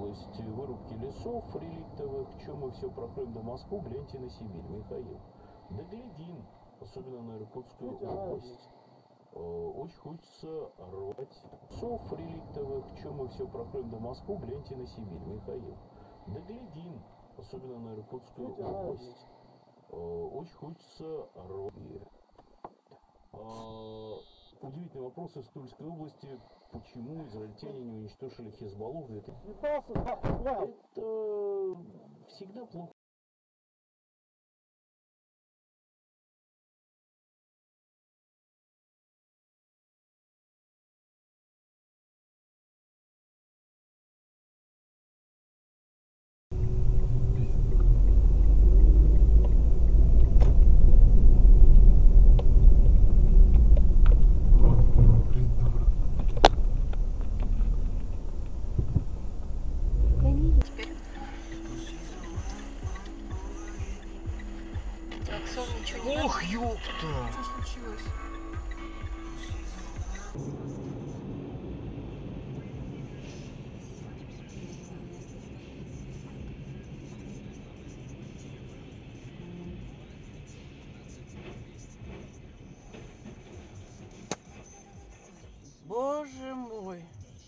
область вырубки лесов реликтовых. Чем мы все проходим до Москвы, гляньте на Сибирь, Михаил. Да глядим, особенно на Иркутскую область. Очень хочется рвать лесов реликтовых. Чем мы все проходим до Москвы, гляньте на Сибирь, Михаил. Да глядим, особенно на Иркутскую область. Очень хочется рвать. Удивительный вопрос из Тульской области. Почему израильтяне не уничтожили Хизбаллу? Это всегда плохо. Ох, ёпта! Что случилось? Боже мой!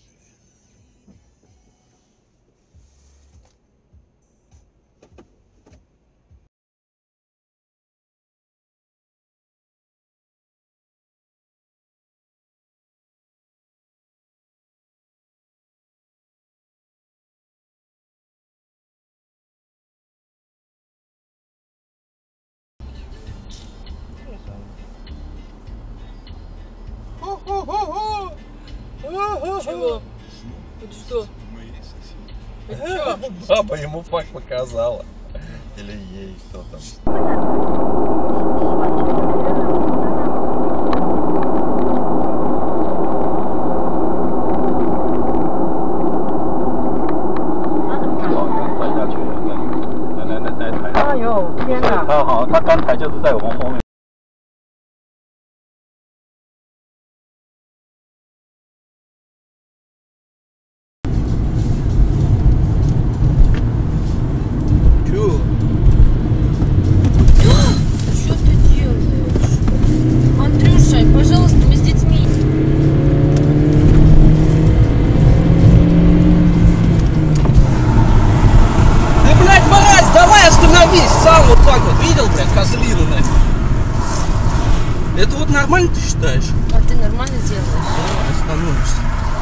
Чего? Это что? Это что? Баба ему факт показала. Или ей кто там.他刚才就是在我们后面。 Что ты делаешь? Андрюша, пожалуйста, мы с детьми. Ты, блядь, мразь, давай остановись! Сам вот так вот, видел, блядь, козлину, блядь? Это вот нормально ты считаешь? А ты нормально делаешь? Давай, остановишься.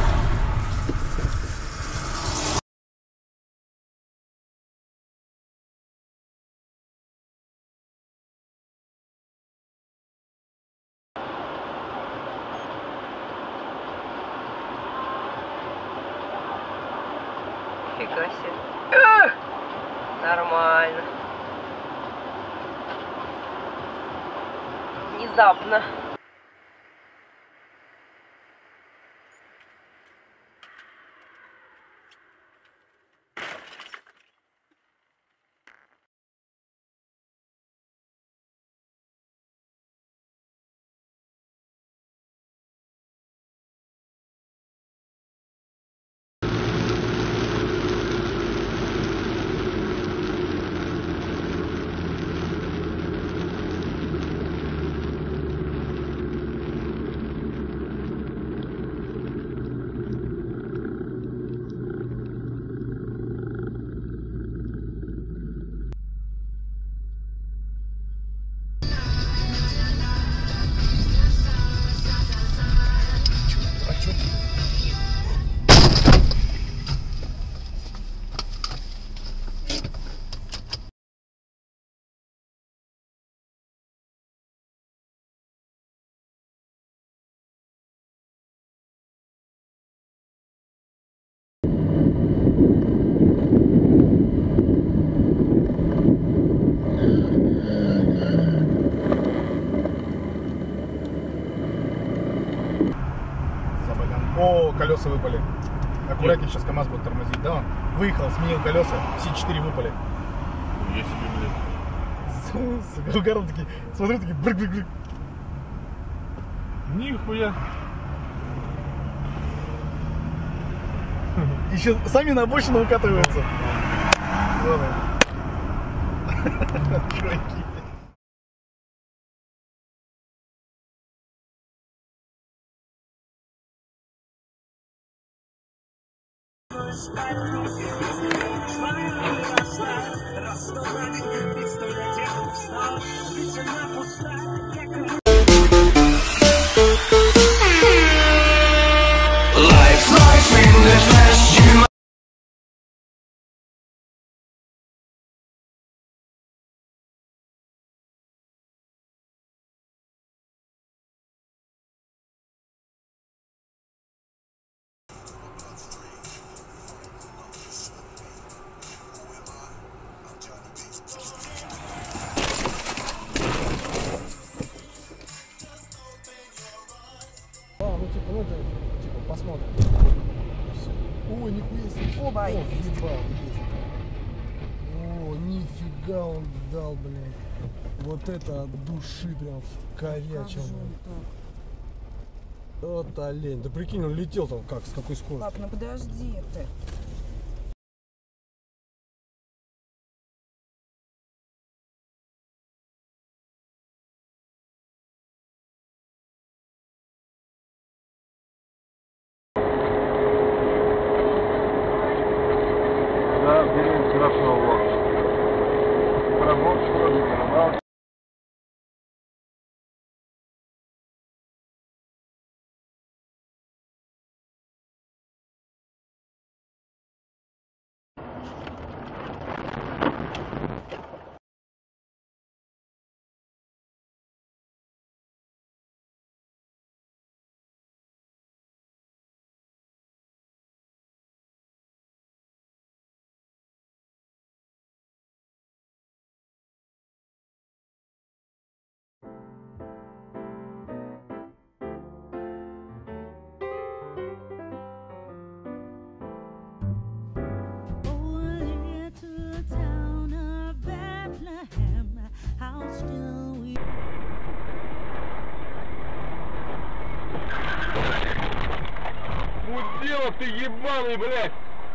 Фига себе. Нормально. Внезапно. О, колеса выпали. Аккуратнее, сейчас КамАЗ будет тормозить. Да, он выехал, сменил колеса, все 4 выпали. Я себе, блядь. Сука, угаром такие, смотрю, такие брык-брык-брык. Нихуя. Еще сами на обочину укатываются. Вот он. Чуваки. Ну это, типа, посмотрим. Ой, нихуя себе. Оба есть. Ебал, есть. О, нифига он дал, блин. Вот это от души прям вкорячил. Вот олень. Да прикинь, он летел там как, с какой скоростью. Пап, ну подожди ты. Да, берем красного. Пробор, что Мудила ты ебаный, блядь!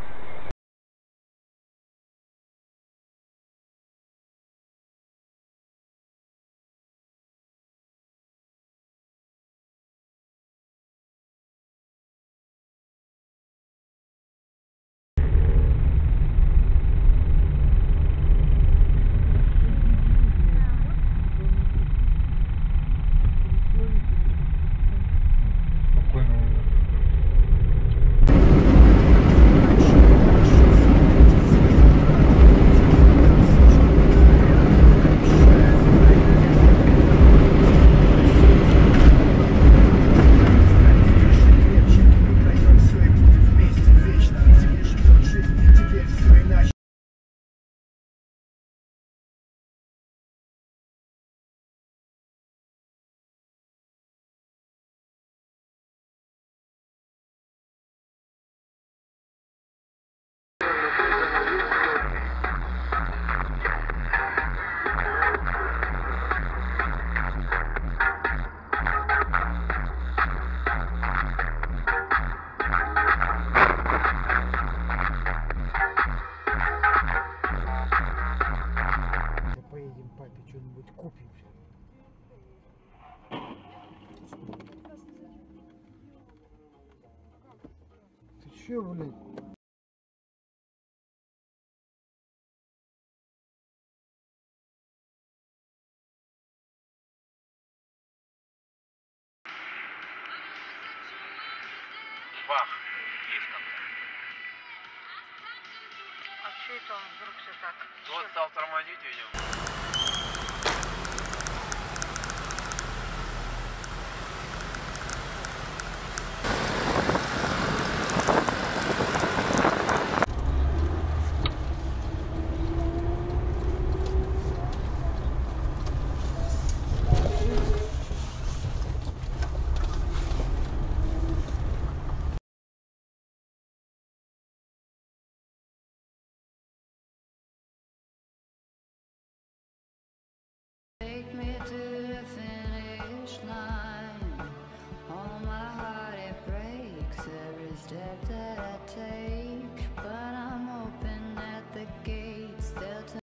Поедем папе что-нибудь купим. Ты чё, блядь? Бах! Есть как-то. А что это он вдруг все так? Вот стал тормозить, видимо.